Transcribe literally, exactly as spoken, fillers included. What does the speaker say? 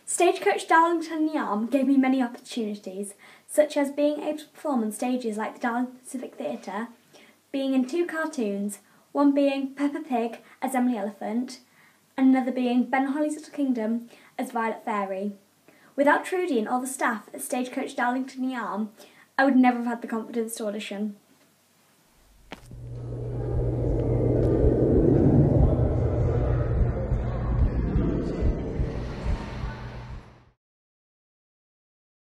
Stagecoach Darlington Yarm gave me many opportunities, such as being able to perform on stages like the Darlington Civic Theatre, being in two cartoons, one being Peppa Pig as Emily Elephant, and another being Ben Holly's Little Kingdom as Violet Fairy. Without Trudy and all the staff at Stagecoach Darlington Yarm, I would never have had the confidence to audition.